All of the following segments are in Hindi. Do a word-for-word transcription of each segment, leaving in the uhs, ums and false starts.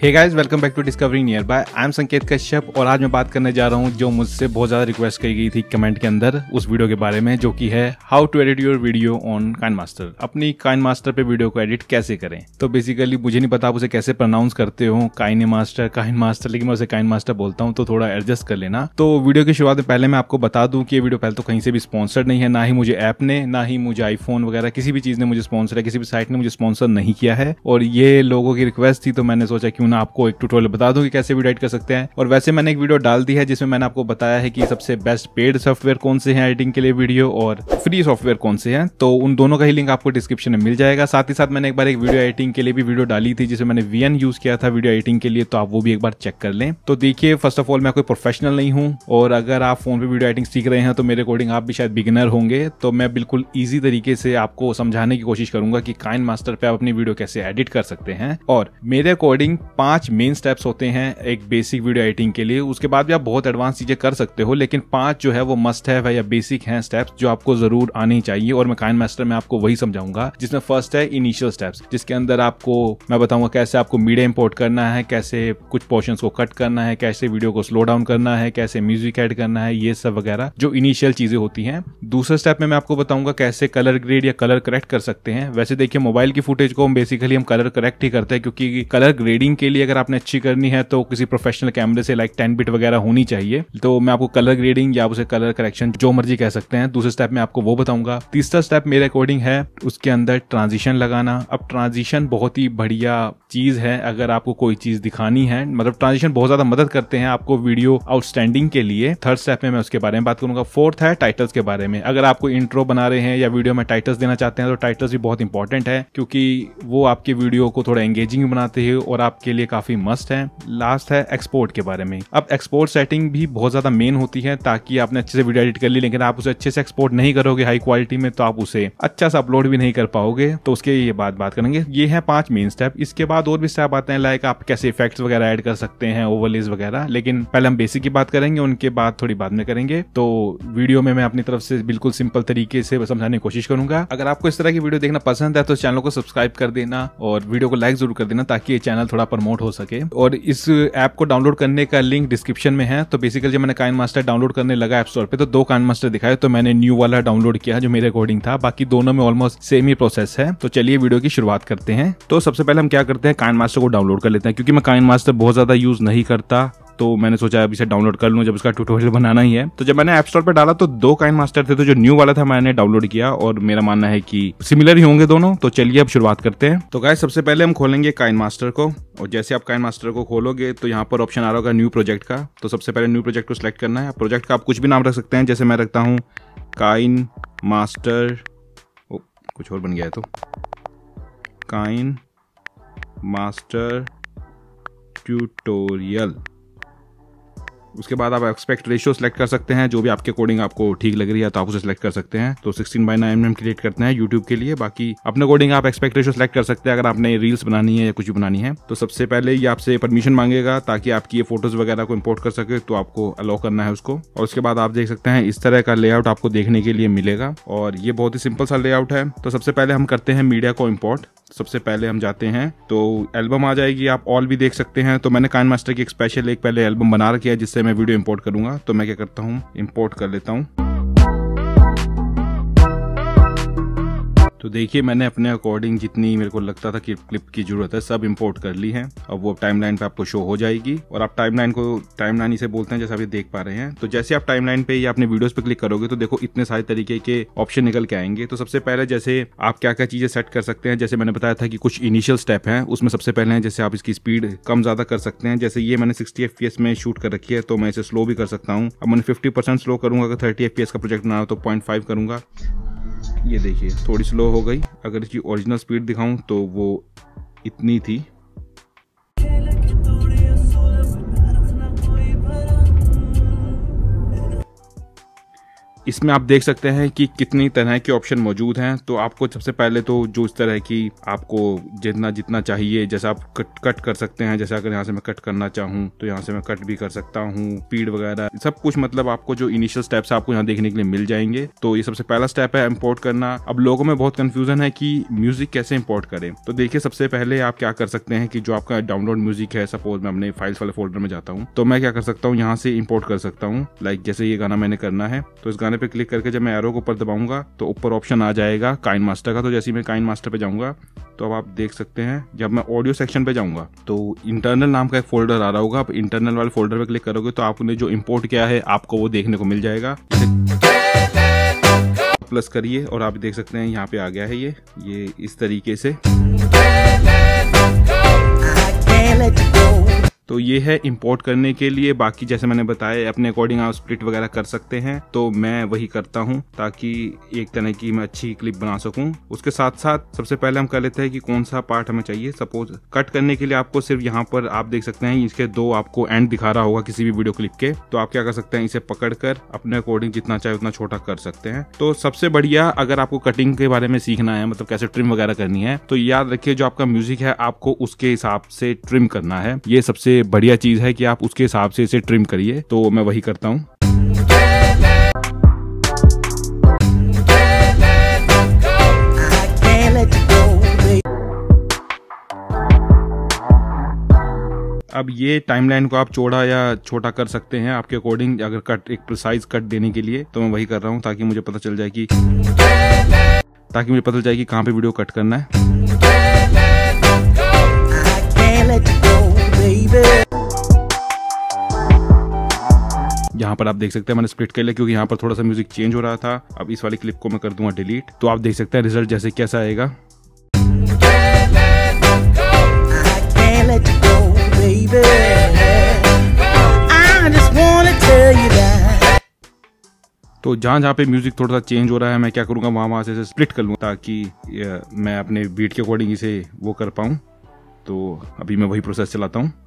Hey guys, welcome back to discovery nearby. I am Sanket Kashyap और आज मैं बात करने जा रहा हूं जो मुझसे बहुत ज़्यादा रिक्वेस्ट की गई थी कमेंट के अंदर उस वीडियो के बारे में, जो कि है how to edit your video on KineMaster. अपनी काइनमास्टर पे वीडियो को एडिट कैसे करें। तो बेसिकली मुझे नहीं पता आप उसे कैसे प्रोनाउंस करते हो, काइनमास्टर काइनमास्टर, लेकिन मैं उसे काइनमास्टर बोलता हूँ, तो थोड़ा एडजस्ट कर लेना। तो वीडियो की शुरुआत में पहले मैं आपको बता दूँ कि ये वीडियो पहले तो कहीं से भी स्पॉन्सर्ड नहीं है, ना ही मुझे ऐप ने, ना ही मुझे आईफोन वगैरह किसी भी चीज़ ने मुझे स्पॉन्सर है, किसी भी साइट ने मुझे स्पॉन्सर नहीं किया है। और ये लोगों की रिक्वेस्ट थी तो मैंने सोचा क्यों ना आपको एक ट्यूटोरियल बता दूं कि कैसे वीडियो एडिट कर सकते हैं। और वैसे मैंने एक वीडियो डाल दी है जिसमें मैंने आपको बताया है कि सबसे बेस्ट पेड सॉफ्टवेयर कौन से हैं एडिटिंग के लिए वीडियो और फ्री सॉफ्टवेयर कौन से हैं। तो उन दोनों का ही लिंक आपको डिस्क्रिप्शन में मिल जाएगा। साथ ही साथ मैंने एक बार एक वीडियो एडिटिंग के लिए भी वीडियो डाली थी जिसमें मैंने वीएन यूज किया था वीडियो एडिटिंग के लिए, तो आप वो भी एक बार चेक कर लें। तो देखिए, फर्स्ट ऑफ ऑल मैं कोई प्रोफेशनल नहीं हूँ और अगर आप फोन पे वीडियो एडिटिंग सीख रहे हैं तो मेरे अकॉर्डिंग आप भी शायद बिगिनर होंगे। तो मैं बिल्कुल ईजी तरीके से आपको समझाने की कोशिश करूंगा कि काइनमास्टर पे आप अपनी वीडियो कैसे एडिट कर सकते हैं। और मेरे अकॉर्डिंग पांच मेन स्टेप्स होते हैं एक बेसिक वीडियो एडिटिंग के लिए। उसके बाद भी आप बहुत एडवांस चीजें कर सकते हो, लेकिन पांच जो है वो मस्ट है या बेसिक हैं स्टेप्स जो आपको जरूर आनी चाहिए। और मैं काइनमास्टर में आपको वही समझाऊंगा, जिसमें फर्स्ट है इनिशियल स्टेप्स, जिसके अंदर आपको मैं बताऊंगा कैसे आपको मीडिया इंपोर्ट करना है, कैसे कुछ पोर्शंस को कट करना है, कैसे वीडियो को स्लो डाउन करना है, कैसे म्यूजिक ऐड करना है, ये सब वगैरह जो इनिशियल चीजें होती हैं। दूसरे स्टेप में मैं आपको बताऊंगा कैसे कलर ग्रेड या कलर करेक्ट कर सकते हैं। वैसे देखिए, मोबाइल की फुटेज को हम बेसिकली हम कलर करेक्ट ही करते हैं, क्योंकि कलर ग्रेडिंग के लिए अगर आपने अच्छी करनी है तो किसी प्रोफेशनल कैमरे से लाइक टेन बिट वगैरह होनी चाहिए। तो मैं आपको कलर ग्रेडिंग या आप उसे कलर करेक्शन जो मर्जी कह सकते हैं, दूसरे स्टेप में आपको वो बताऊंगा। तीसरा स्टेप मेरे अकॉर्डिंग है उसके अंदर ट्रांजिशन लगाना। अब ट्रांजिशन बहुत ही बढ़िया चीज है अगर आपको कोई चीज दिखानी है, मतलब ट्रांजिशन बहुत ज्यादा मदद करते हैं आपको वीडियो आउटस्टैंडिंग के लिए। थर्ड स्टेप में मैं उसके बारे में बात करूंगा। फोर्थ है टाइटल्स के बारे में। अगर आपको इंट्रो बना रहे हैं या वीडियो में टाइटल्स देना चाहते हैं तो टाइटल्स भी बहुत इंपॉर्टेंट है, क्योंकि वो आपके वीडियो को थोड़ा एंगेजिंग बनाते हैं और आपके लिए काफी मस्ट है। लास्ट है एक्सपोर्ट के बारे में। अब एक्सपोर्ट सेटिंग भी बहुत ज्यादा मेन होती है, ताकि आपने अच्छे से वीडियो एडिट कर ली लेकिन आप उसे अच्छे से एक्सपोर्ट नहीं करोगे हाई क्वालिटी में, तो आप उसे अच्छा सा अपलोड भी नहीं कर पाओगे। तो उसके ये बात बात करेंगे। ये है पांच मेन स्टेप। इसके बाद और भी स्टेप आते हैं, लाइक आप कैसे इफेक्ट्स वगैरह ऐड कर सकते हैं, ओवरलेज वगैरह, लेकिन पहले हम बेसिक की बात करेंगे, उनके बाद थोड़ी बाद में करेंगे। तो वीडियो में मैं अपनी तरफ से बिल्कुल सिंपल तरीके से समझाने की कोशिश करूंगा। अगर आपको इस तरह की वीडियो देखना पसंद है तो चैनल को सब्सक्राइब कर देना और वीडियो को लाइक जरूर कर देना, ताकि ये चैनल थोड़ा प्रमोट हो सके। और इस ऐप को डाउनलोड करने का लिंक डिस्क्रिप्शन में है। तो बेसिकली जब मैंने काइनमास्टर डाउनलोड करने लगा ऐप स्टोर पे तो दो काइनमास्टर दिखाए, तो मैंने न्यू वाला डाउनलोड किया जो मेरे अकॉर्डिंग था। बाकी दोनों में ऑलमोस्ट सेम ही प्रोसेस है। तो चलिए वीडियो की शुरुआत करते हैं। तो सबसे पहले हम क्या करते हैं, काइनमास्टर को डाउनलोड कर लेते हैं। क्योंकि मैं काइनमास्टर बहुत ज्यादा यूज नहीं करता तो मैंने सोचा अब इसे डाउनलोड कर लूं, जब इसका ट्यूटोरियल बनाना ही है। तो जब मैंने ऐप स्टोर पे डाला तो दो काइनमास्टर थे, तो जो न्यू वाला था मैंने डाउनलोड किया और मेरा मानना है कि सिमिलर ही होंगे दोनों। तो चलिए अब शुरुआत करते हैं। तो गाइस, सबसे पहले हम खोलेंगे काइनमास्टर को, और जैसे आप काइनमास्टर को खोलोगे तो यहाँ पर ऑप्शन आ रहा होगा न्यू प्रोजेक्ट का। तो सबसे पहले न्यू प्रोजेक्ट को सिलेक्ट करना है। प्रोजेक्ट का आप कुछ भी नाम रख सकते हैं, जैसे मैं रखता हूँ काइनमास्टर, कुछ और बन गया है तो काइनमास्टर ट्यूटोरियल। उसके बाद आप एक्सपेक्ट रेशियो सेलेक्ट कर सकते हैं, जो भी आपके कोडिंग आपको ठीक लग रही है तो आप उसे सेलेक्ट कर सकते हैं। तो सिक्सटीन बाई नाइन में क्रिएट करते हैं यूट्यूब के लिए। बाकी अपने कोडिंग आप एक्सपेक्ट रेशियो सेलेक्ट कर सकते हैं अगर आपने रील्स बनानी है या कुछ भी बनानी है। तो सबसे पहले ये आपसे परमिशन मांगेगा ताकि आपकी ये फोटोज वगैरह को इंपोर्ट कर सके, तो आपको अलाउ करना है उसको। और उसके बाद आप देख सकते हैं इस तरह का लेआउट आपको देखने के लिए मिलेगा, और ये बहुत ही सिंपल सा लेआउट है। तो सबसे पहले हम करते हैं मीडिया को इंपोर्ट। सबसे पहले हम जाते हैं तो एल्बम आ जाएगी, आप ऑल भी देख सकते हैं। तो मैंने काइनमास्टर की एक स्पेशल एक पहले एल्बम बना रखी है जिससे मैं वीडियो इंपोर्ट करूंगा। तो मैं क्या करता हूँ, इंपोर्ट कर लेता हूँ। तो देखिए, मैंने अपने अकॉर्डिंग जितनी मेरे को लगता था कि क्लिप की जरूरत है सब इंपोर्ट कर ली है। अब वो टाइमलाइन पे आपको शो हो जाएगी, और आप टाइमलाइन को टाइमलाइन इसे बोलते हैं, जैसा आप देख पा रहे हैं। तो जैसे आप टाइमलाइन पे या अपने वीडियोस पे क्लिक करोगे तो देखो इतने सारे तरीके के ऑप्शन निकल के आएंगे। तो सबसे पहले जैसे आप क्या क्या चीजें सेट कर सकते हैं, जैसे मैंने बताया था कि कुछ इनिशियल स्टेप हैं, उसमें सबसे पहले है जैसे आप इसकी स्पीड कम ज्यादा कर सकते हैं। जैसे ये मैंने सिक्सटी एफ पी एस में शूट कर रखी है तो मैं इसे स्लो भी कर सकता हूँ। अब मैंने फिफ्टी परसेंट स्लो करूंगा, अगर थर्टी एफ पी एस का प्रोजेक्ट बना तो पॉइंट फाइव करूंगा। ये देखिए थोड़ी स्लो हो गई। अगर इसकी ओरिजिनल स्पीड दिखाऊं तो वो इतनी थी। इसमें आप देख सकते हैं कि कितनी तरह के ऑप्शन मौजूद हैं। तो आपको सबसे पहले तो जो इस तरह की आपको जितना जितना चाहिए, जैसा आप कट कट कर सकते हैं। जैसे अगर यहाँ से मैं कट करना चाहूँ तो यहाँ से मैं कट भी कर सकता हूँ, स्पीड वगैरह सब कुछ, मतलब आपको जो इनिशियल स्टेप्स आपको यहाँ देखने के लिए मिल जाएंगे। तो ये सबसे पहला स्टेप है इंपोर्ट करना। अब लोगों में बहुत कंफ्यूजन है कि म्यूजिक कैसे इंपोर्ट करें। तो देखिए सबसे पहले आप क्या कर सकते हैं कि जो आपका डाउनलोड म्यूजिक है, सपोज मैं अपने फाइल्स वाले फोल्डर में जाता हूँ, तो मैं क्या कर सकता हूँ, यहाँ से इंपोर्ट कर सकता हूँ। लाइक जैसे ये गाना मैंने करना है तो इस गाने पे क्लिक करके जब मैं एरो को ऊपर दबाऊंगा तो ऊपर ऑप्शन आ जाएगा काइन मास्टर का। तो जैसे मैं काइन मास्टर पे जाऊंगा तो अब आप देख सकते हैं, जब मैं ऑडियो सेक्शन पे जाऊंगा तो इंटरनल नाम का एक फोल्डर आ रहा होगा। आप इंटरनल वाले फोल्डर पे क्लिक करोगे तो आपने जो इंपोर्ट किया है आपको वो देखने को मिल जाएगा। प्लस करिए और आप देख सकते हैं यहाँ पे आ गया है ये ये इस तरीके से। तो ये है इंपोर्ट करने के लिए। बाकी जैसे मैंने बताया अपने अकॉर्डिंग आप स्प्लिट वगैरह कर सकते हैं, तो मैं वही करता हूँ ताकि एक तरह की मैं अच्छी क्लिप बना सकूं। उसके साथ साथ सबसे पहले हम कर लेते हैं कि कौन सा पार्ट हमें चाहिए। सपोज कट करने के लिए आपको सिर्फ यहाँ पर आप देख सकते हैं इसके दो आपको एंड दिखा रहा होगा किसी भी वीडियो क्लिप के। तो आप क्या कर सकते हैं, इसे पकड़ कर अपने अकॉर्डिंग जितना चाहे उतना छोटा कर सकते हैं। तो सबसे बढ़िया अगर आपको कटिंग के बारे में सीखना है, मतलब कैसे ट्रिम वगैरह करनी है, तो याद रखिए जो आपका म्यूजिक है आपको उसके हिसाब से ट्रिम करना है। ये सबसे बढ़िया चीज है कि आप उसके हिसाब से इसे ट्रिम करिए। तो मैं वही करता हूं। अब ये टाइमलाइन को आप चौड़ा या छोटा कर सकते हैं आपके अकॉर्डिंग। अगर कट एक प्रिसाइज कट देने के लिए तो मैं वही कर रहा हूं ताकि मुझे पता चल जाए कि ताकि मुझे पता चल जाए कि कहां पे वीडियो कट करना है। यहाँ पर आप देख सकते हैं मैंने स्प्लिट कर लिया क्योंकि यहाँ पर थोड़ा सा म्यूजिक चेंज हो रहा था। अब इस वाली क्लिप को मैं कर दूंगा डिलीट। तो आप देख सकते हैं रिजल्ट जैसे कैसा आएगा। तो जहाँ जहाँ पे म्यूजिक थोड़ा सा चेंज हो रहा है मैं क्या करूँगा, वहाँ वहाँ से स्प्लिट कर लूँ ताकि मैं अपने बीट के अकॉर्डिंग इसे वो कर पाऊँ। तो अभी मैं वही प्रोसेस चलाता हूँ।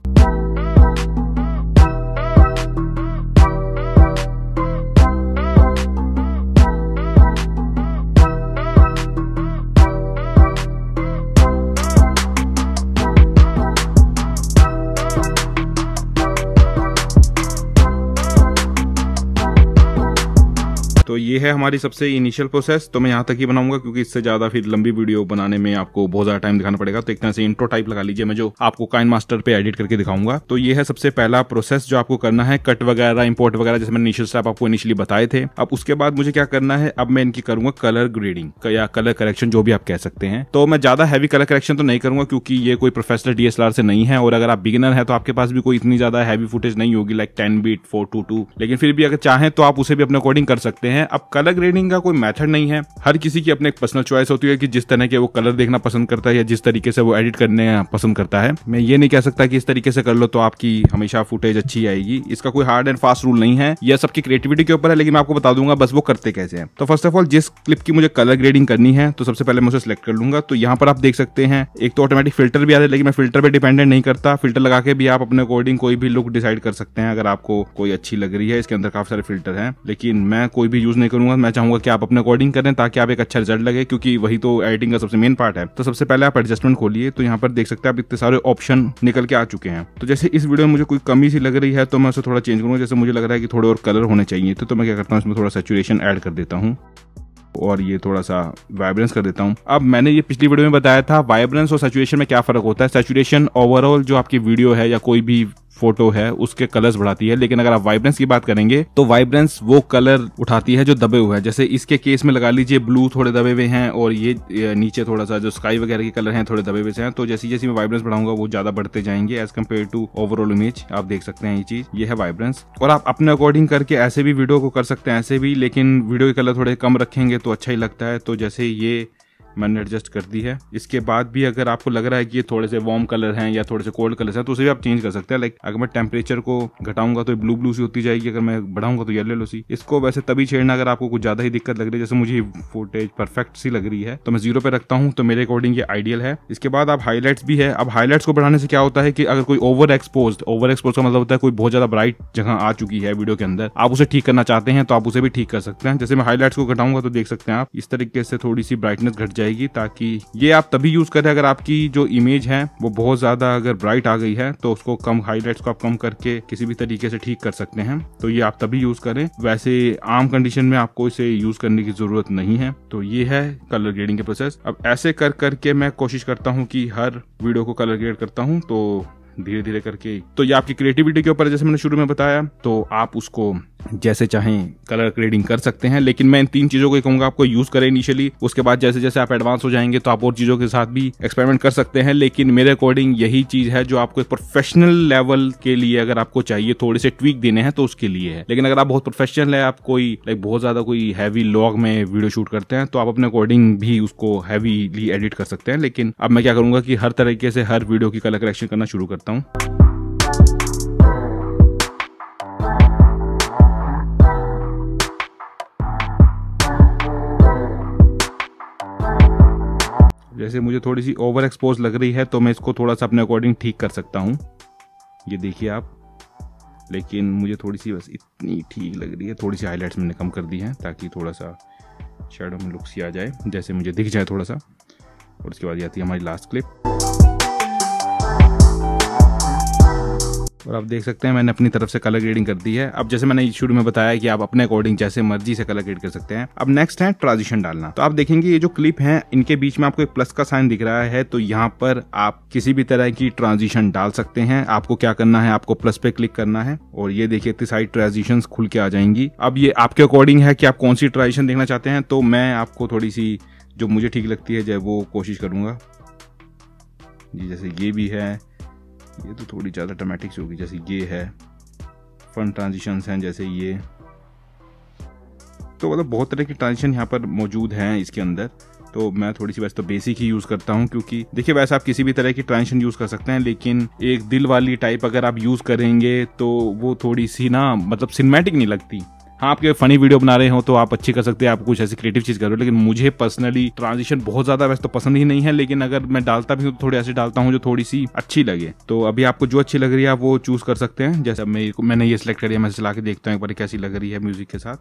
तो ये है हमारी सबसे इनिशियल प्रोसेस। तो मैं यहाँ तक ही बनाऊंगा क्योंकि इससे ज्यादा फिर लंबी वीडियो बनाने में आपको बहुत ज्यादा टाइम दिखाना पड़ेगा। तो एक तरह से इंट्रो टाइप लगा लीजिए, मैं जो आपको काइन मास्टर पे एडिट करके दिखाऊंगा। तो ये है सबसे पहला प्रोसेस जो आपको करना है, कट वगैरह इंपोर्ट वगैरह जैसे मैंने इनिशियल स्टेप आपको इनिशियली बताए थे। अब उसके बाद मुझे क्या करना है, अब मैं इनकी करूंगा कलर ग्रेडिंग या कलर करेक्शन, जो भी आप कह सकते हैं। तो मैं ज्यादा हैवी कलर करेक्शन तो नहीं करूंगा क्योंकि ये कोई प्रोफेशनल डीएसएलआर से नहीं है, और अगर आप बिगिनर है तो आपके पास भी कोई इतनी ज्यादा हैवी फुटेज नहीं होगी like ten bit four two two. लेकिन फिर भी अगर चाहें तो आप उसे भी अपने अकॉर्डिंग कर सकते हैं। अब कलर ग्रेडिंग का कोई मेथड नहीं है, हर किसी की अपनी पर्सनल चॉइस होती है कि जिस तरह के वो कलर देखना पसंद करता है या जिस तरीके से वो एडिट करने पसंद करता है। मैं ये नहीं कह सकता कि इस तरीके से कर लो तो आपकी हमेशा फुटेज अच्छी आएगी। इसका कोई हार्ड एंड फास्ट रूल नहीं है, यह सबकी क्रिएटिविटी के ऊपर है। लेकिन मैं आपको बता दूंगा बस वो करते कैसे हैं। तो फर्स्ट ऑफ ऑल जिस क्लिप की मुझे कलर ग्रेडिंग करनी है तो सबसे पहले मैं उसे सिलेक्ट कर लूंगा। तो यहाँ पर आप देख सकते हैं एक तो ऑटोमेटिक फिल्टर भी आ रहा है, लेकिन मैं फिल्टर पे डिपेंडेंट नहीं करता। फिल्टर लगा के भी आप अपने अकॉर्डिंग कोई भी लुक डिसाइड कर सकते हैं अगर आपको कोई अच्छी लग रही है। इसके अंदर काफी सारे फिल्टर हैं, लेकिन मैं कोई भी यूज नहीं करूंगा। मैं चाहूंगा कि आप अपने अकॉर्डिंग करें ताकि आप एक अच्छा रिजल्ट लगे, क्योंकि वही तो एडिटिंग का सबसे मेन पार्ट है। तो सबसे पहले आप एडजस्टमेंट खोलिए, तो यहाँ पर देख सकते हैं आप इतने सारे ऑप्शन निकल के आ चुके हैं। तो जैसे इस वीडियो में मुझे कोई कमी सी लग रही है तो मैं उसे थोड़ा चेंज करूंगा। जैसे मुझे लग रहा है कि थोड़े और कलर होने चाहिए थे, तो मैं क्या करता हूँ इसमें थोड़ा सैचुरेशन ऐड कर देता हूँ और ये थोड़ा सा वाइब्रेंस कर देता हूँ। अब मैंने ये पिछली वीडियो में बताया था वाइब्रेंस और सैचुरेशन में क्या फर्क होता है। सैचुरेशन ओवरऑल जो आपकी वीडियो है या कोई भी फोटो है उसके कलर्स बढ़ाती है, लेकिन अगर आप वाइब्रेंस की बात करेंगे तो वाइब्रेंस वो कलर उठाती है जो दबे हुए हैं। जैसे इसके केस में लगा लीजिए ब्लू थोड़े दबे हुए हैं और ये नीचे थोड़ा सा जो स्काई वगैरह के कलर हैं थोड़े दबे हुए हैं। तो जैसे जैसे मैं वाइब्रेंस बढ़ाऊंगा वो ज्यादा बढ़ते जाएंगे as compare to overall image. आप देख सकते हैं ये चीज, ये है वाइब्रेंस। और आप अपने अकॉर्डिंग करके ऐसे भी वीडियो को कर सकते हैं, ऐसे भी, लेकिन वीडियो के कलर थोड़े कम रखेंगे तो अच्छा ही लगता है। तो जैसे ये मैंने एडजस्ट कर दी है। इसके बाद भी अगर आपको लग रहा है कि ये थोड़े से वार्म कलर हैं या थोड़े से कोल्ड कलर हैं तो उसे भी आप चेंज कर सकते हैं। लाइक अगर मैं टेम्परेचर को घटाऊंगा तो ब्लू ब्लू सी होती जाएगी, अगर मैं बढ़ाऊंगा तो येलो येलो सी। इसको वैसे तभी छेड़ना अगर आपको कुछ ज्यादा ही दिक्कत लग रही है, जैसे मुझे फुटेज परफेक्ट सी लग रही है तो मैं जीरो पे रखता हूँ, तो मेरे अकॉर्डिंग ये आइडियल है। इसके बाद आप हाईलाइट्स भी है। अब हाईलाइट्स को बढ़ाने से क्या होता है कि अगर कोई ओवर एक्सपोज ओवर एक्सपोज का मतलब होता है कोई बहुत ज्यादा ब्राइट जगह आ चुकी है वीडियो के अंदर, आप उसे ठीक करना चाहते हैं तो आप उसे भी ठीक कर सकते हैं। जैसे मैं हाईलाइट्स को घटाऊंगा तो देख सकते हैं आप इस तरीके से थोड़ी सी ब्राइटनेस घट जाएगी, ताकि ये आप तभी यूज करें अगर आपकी जो इमेज है वो बहुत ज्यादा अगर ब्राइट आ गई है तो उसको कम हाईलाइट्स को आप कम करके किसी भी तरीके से ठीक कर सकते हैं। तो ये आप तभी यूज करें, वैसे आम कंडीशन में आपको इसे यूज करने की जरूरत नहीं है। तो ये है कलर ग्रेडिंग के प्रोसेस। अब ऐसे कर करके मैं कोशिश करता हूँ कि हर वीडियो को कलर ग्रेड करता हूँ, तो धीरे धीरे करके। तो ये आपकी क्रिएटिविटी के ऊपर है, जैसे मैंने शुरू में बताया, तो आप उसको जैसे चाहें कलर ग्रेडिंग कर सकते हैं। लेकिन मैं इन तीन चीजों को ही कहूंगा आपको यूज करें इनिशियली, उसके बाद जैसे जैसे आप एडवांस हो जाएंगे तो आप और चीजों के साथ भी एक्सपेरिमेंट कर सकते हैं। लेकिन मेरे अकॉर्डिंग यही चीज है जो आपको एक प्रोफेशनल लेवल के लिए अगर आपको चाहिए थोड़े से ट्वीक देने हैं तो उसके लिए है। लेकिन अगर आप बहुत प्रोफेशनल है, आप कोई लाइक बहुत ज्यादा कोई हैवी लॉग में वीडियो शूट करते हैं तो आप अपने अकॉर्डिंग भी उसको हैवीली एडिट कर सकते हैं। लेकिन अब मैं क्या करूंगा कि हर तरीके से हर वीडियो की कलर करेक्शन करना शुरू करता हूँ। जैसे मुझे थोड़ी सी ओवर एक्सपोज लग रही है तो मैं इसको थोड़ा सा अपने अकॉर्डिंग ठीक कर सकता हूँ, ये देखिए आप। लेकिन मुझे थोड़ी सी बस इतनी ठीक लग रही है, थोड़ी सी हाईलाइट्स मैंने कम कर दी हैं ताकि थोड़ा सा शैडो में लुक सी आ जाए, जैसे मुझे दिख जाए थोड़ा सा। और उसके बाद आती है हमारी लास्ट क्लिप। और आप देख सकते हैं मैंने अपनी तरफ से कलर ग्रेडिंग कर दी है। अब जैसे मैंने शुरू में बताया कि आप अपने अकॉर्डिंग जैसे मर्जी से कलर ग्रेड कर सकते हैं। अब नेक्स्ट है ट्रांजिशन डालना। तो आप देखेंगे ये जो क्लिप है इनके बीच में आपको एक प्लस का साइन दिख रहा है, तो यहाँ पर आप किसी भी तरह की ट्रांजिशन डाल सकते हैं। आपको क्या करना है, आपको प्लस पे क्लिक करना है और ये देखिए इतनी सारी ट्रांजिशंस खुल के आ जाएंगी। अब ये आपके अकॉर्डिंग है कि आप कौन सी ट्रांजिशन देखना चाहते हैं, तो मैं आपको थोड़ी सी जो मुझे ठीक लगती है जो वो कोशिश करूंगा जी। जैसे ये भी है, ये तो थोड़ी ज़्यादा ड्रामेटिक होगी, जैसे ये है। फन ट्रांजिशंस हैं जैसे ये, तो मतलब बहुत तरह की ट्रांजिशन यहाँ पर मौजूद हैं इसके अंदर। तो मैं थोड़ी सी वैसे तो बेसिक ही यूज़ करता हूँ, क्योंकि देखिए वैसे आप किसी भी तरह की ट्रांजिशन यूज़ कर सकते हैं, लेकिन एक दिल वाली टाइप अगर आप यूज़ करेंगे तो वो थोड़ी सी ना मतलब सिनेमैटिक नहीं लगती। हाँ, आपके फनी वीडियो बना रहे हो तो आप अच्छी कर सकते हैं, आप कुछ ऐसी क्रिएटिव चीज़ करो। लेकिन मुझे पर्सनली ट्रांजिशन बहुत ज़्यादा वैसे तो पसंद ही नहीं है, लेकिन अगर मैं डालता भी हूँ तो थोड़ी ऐसी डालता हूँ जो थोड़ी सी अच्छी लगे। तो अभी आपको जो अच्छी लग रही है आप वो चूज़ कर सकते हैं। जैसे मैं मैंने ये सिलेक्ट करी है, मैं चला के देखता हूँ एक बार कैसी लग रही है म्यूजिक के साथ।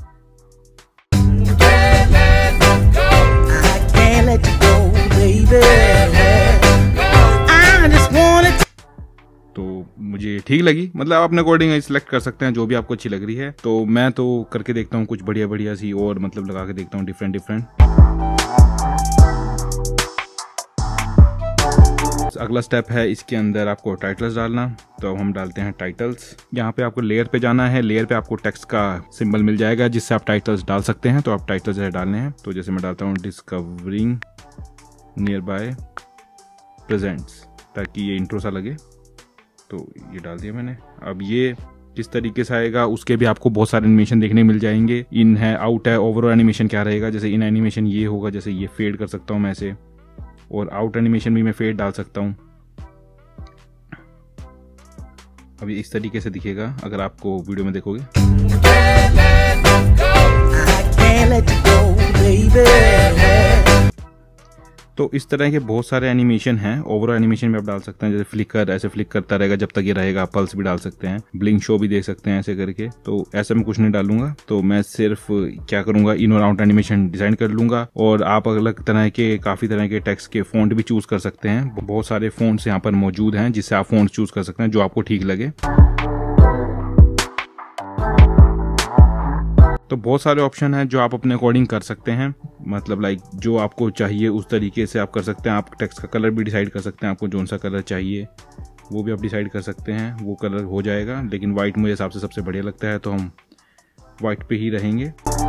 तो मुझे ठीक लगी, मतलब आप अपने अकॉर्डिंग सिलेक्ट कर सकते हैं जो भी आपको अच्छी लग रही है। तो मैं तो करके देखता हूँ कुछ बढ़िया बढ़िया सी और मतलब लगा के देखता हूँ डिफरेंट डिफरेंट। अगला स्टेप है इसके अंदर आपको टाइटल्स डालना। तो अब हम डालते हैं टाइटल्स। यहाँ पे आपको लेयर पे जाना है, लेयर पे आपको टेक्स्ट का सिंबल मिल जाएगा जिससे आप टाइटल्स डाल सकते हैं। तो आप टाइटल्स जैसे डालने हैं, तो जैसे मैं डालता हूँ डिस्कवरिंग नियर बाय प्रेजेंट्स, ताकि ये इंट्रो सा लगे। तो ये डाल दिया मैंने। अब ये किस तरीके से आएगा उसके भी आपको बहुत सारे एनिमेशन देखने मिल जाएंगे। इन है, आउट है, ओवरऑल एनिमेशन क्या रहेगा। जैसे इन एनिमेशन ये होगा, जैसे ये फेड कर सकता हूँ मैं ऐसे, और आउट एनिमेशन भी मैं फेड डाल सकता हूँ। अभी इस तरीके से दिखेगा अगर आपको वीडियो में देखोगे। तो इस तरह के बहुत सारे एनिमेशन हैं। ओवरऑल एनिमेशन भी आप डाल सकते हैं, जैसे फ्लिकर ऐसे फ्लिक करता रहेगा जब तक ये रहेगा। पल्स भी डाल सकते हैं, ब्लिंक शो भी देख सकते हैं ऐसे करके। तो ऐसे में कुछ नहीं डालूंगा, तो मैं सिर्फ क्या करूंगा, इन और आउट एनिमेशन डिजाइन कर लूंगा। और आप अलग तरह के काफी तरह के टेक्स्ट के फॉन्ट भी चूज कर सकते हैं। बहुत सारे फॉन्ट्स यहाँ पर मौजूद हैं जिससे आप फॉन्ट चूज कर सकते हैं जो आपको ठीक लगे। तो बहुत सारे ऑप्शन हैं जो आप अपने अकॉर्डिंग कर सकते हैं, मतलब लाइक जो आपको चाहिए उस तरीके से आप कर सकते हैं। आप टेक्स्ट का कलर भी डिसाइड कर सकते हैं, आपको कौन सा कलर चाहिए वो भी आप डिसाइड कर सकते हैं, वो कलर हो जाएगा। लेकिन वाइट मुझे हिसाब से सबसे बढ़िया लगता है, तो हम वाइट पे ही रहेंगे।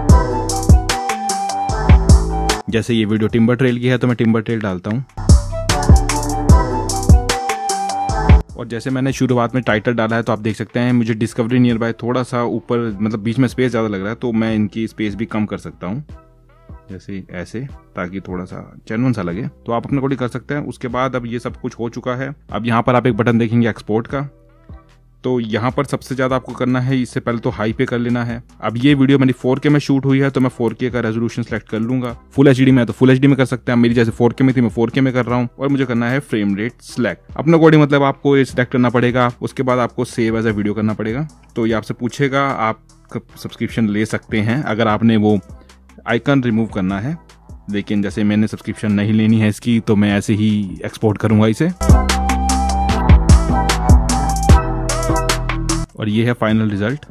जैसे ये वीडियो टिम्बर ट्रेल की है तो मैं टिम्बर ट्रेल डालता हूँ। और जैसे मैंने शुरुआत में टाइटल डाला है तो आप देख सकते हैं मुझे डिस्कवरी नियर बाय थोड़ा सा ऊपर मतलब बीच में स्पेस ज़्यादा लग रहा है, तो मैं इनकी स्पेस भी कम कर सकता हूँ। जैसे ऐसे, ताकि थोड़ा सा जेन्युइन सा लगे। तो आप अपने अकॉर्डिंग कर सकते हैं। उसके बाद अब ये सब कुछ हो चुका है। अब यहाँ पर आप एक बटन देखेंगे एक्सपोर्ट का, तो यहाँ पर सबसे ज़्यादा आपको करना है, इससे पहले तो हाई पे कर लेना है। अब ये वीडियो मेरी फोर के में शूट हुई है, तो मैं फोर के का रेजोल्यूशन सेलेक्ट कर लूंगा। फुल एचडी में है तो फुल एचडी में कर सकते हैं। मेरी जैसे फोर के में थी, मैं फोर के में कर रहा हूँ। और मुझे करना है फ्रेम रेट सिलेक्ट। अपने अकॉर्डिंग मतलब आपको ये सिलेक्ट करना पड़ेगा। उसके बाद आपको सेव एज ए वीडियो करना पड़ेगा। तो ये आपसे पूछेगा आप सब्सक्रिप्शन ले सकते हैं अगर आपने वो आइकन रिमूव करना है, लेकिन जैसे मैंने सब्सक्रिप्शन नहीं लेनी है इसकी, तो मैं ऐसे ही एक्सपोर्ट करूंगा इसे। और ये है final result.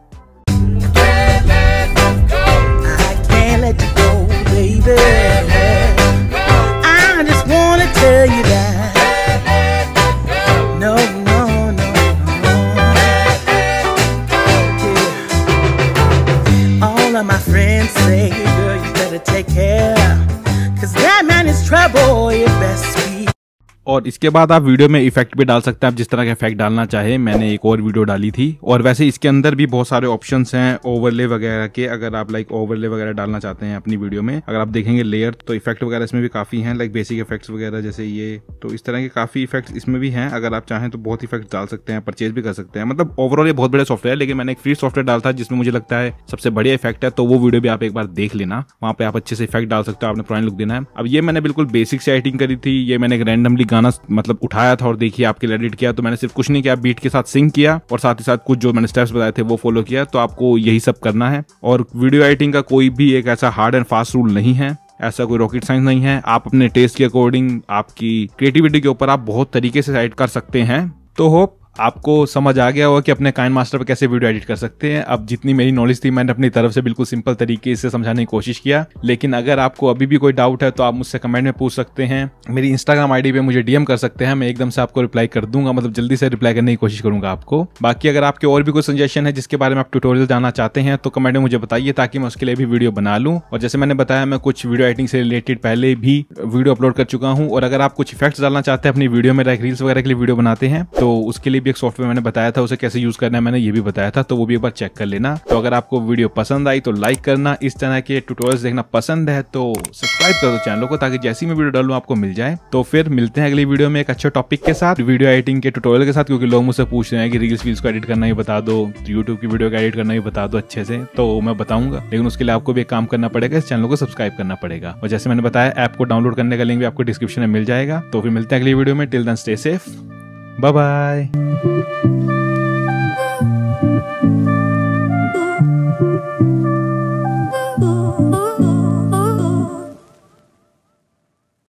My friends say, girl, you better take care, 'cause that man is trouble, you best be. और इसके बाद आप वीडियो में इफेक्ट भी डाल सकते हैं, आप जिस तरह का इफेक्ट डालना चाहे। मैंने एक और वीडियो डाली थी। और वैसे इसके अंदर भी बहुत सारे ऑप्शंस हैं ओवरले वगैरह के। अगर आप लाइक ओवरले वगैरह डालना चाहते हैं अपनी वीडियो में, अगर आप देखेंगे लेयर, तो इफेक्ट वगैरह इसमें भी काफी हैं, लाइक बेसिक इफेक्ट्स वगैरह जैसे ये। तो इस तरह के काफी इफेक्ट्स इसमें भी हैं। अगर आप चाहें तो बहुत इफेक्ट डाल सकते हैं, परचेज भी कर सकते हैं। मतलब ओवरऑल ये बहुत बड़ा सॉफ्टवेयर है, लेकिन मैंने एक फ्री सॉफ्टवेयर डाला था जिसमें मुझे लगता है सबसे बढ़िया इफेक्ट है। तो वो वीडियो भी आप एक बार देख लेना, वहाँ पे आप अच्छे से इफेक्ट डाल सकते हो, आपने पुरानी लुक देना है। अब ये मैंने बिल्कुल बेसिक से एडिटिंग करी थी। ये मैंने एक रैंडमली गाना मतलब आया था और देखिए आपके लिए एडिट किया। तो मैंने सिर्फ कुछ नहीं किया, बीट के साथ सिंक किया और साथ ही साथ कुछ जो मैंने स्टेप्स बताए थे वो फॉलो किया। तो आपको यही सब करना है। और वीडियो एडिटिंग का कोई भी एक ऐसा हार्ड एंड फास्ट रूल नहीं है, ऐसा कोई रॉकेट साइंस नहीं है। आप अपने टेस्ट के अकॉर्डिंग, आपकी क्रिएटिविटी के ऊपर आप बहुत तरीके से एडिट कर सकते हैं। तो होप आपको समझ आ गया होगा कि अपने काइनमास्टर पर कैसे वीडियो एडिट कर सकते हैं। अब जितनी मेरी नॉलेज थी मैंने अपनी तरफ से बिल्कुल सिंपल तरीके से समझाने की कोशिश किया। लेकिन अगर आपको अभी भी कोई डाउट है तो आप मुझसे कमेंट में पूछ सकते हैं। मेरी इंस्टाग्राम आईडी पे मुझे डीएम कर सकते हैं, मैं एकदम से आपको रिप्लाई कर दूंगा, मतलब जल्दी से रिप्लाई करने की कोशिश करूंगा आपको। बाकी अगर आपके और भी कोई सजेशन है जिसके बारे में आप ट्यूटोरियल जानना चाहते हैं तो कमेंट में मुझे बताइए, ताकि मैं उसके लिए भी वीडियो बना लूँ। और जैसे मैंने बताया, मैं कुछ वीडियो एडिटिंग से रिलेटेड पहले भी वीडियो अपलोड कर चुका हूँ। और अगर आप कुछ इफेक्ट्स डालना चाहते हैं अपनी वीडियो में, लाइक रील्स वगैरह के लिए वीडियो बनाते हैं, तो उसके लिए भी एक सॉफ्टवेयर मैंने बताया था, उसे कैसे यूज करना है मैंने ये भी बताया था। तो वो भी एक बार चेक कर लेना। तो अगर आपको वीडियो पसंद आई तो लाइक करना, इस तरह के ट्यूटोरियल्स देखना पसंद है तो सब्सक्राइब कर दो चैनल को, ताकि जैसी मैं वीडियो डालूं आपको मिल जाए। तो फिर मिलते हैं अगली वीडियो में एक अच्छे टॉपिक के साथ, वीडियो एडिटिंग के ट्यूटोरियल के साथ। क्योंकि लोग मुझसे पूछ रहे हैं कि रील्स वील्स को एडिट करना ही बता दो, यूट्यूब की वीडियो को एडिट करना ही बता दो अच्छे से, तो मैं बताऊंगा। लेकिन उसके लिए आपको भी एक काम करना पड़ेगा, इस चैनल को सब्सक्राइब करना पड़ेगा। और जैसे मैंने बताया, ऐप को डाउनलोड करने का लिंक भी आपको डिस्क्रिप्शन में मिल जाएगा। तो फिर मिलते हैं अगली वीडियो में। Till then stay safe, bye bye.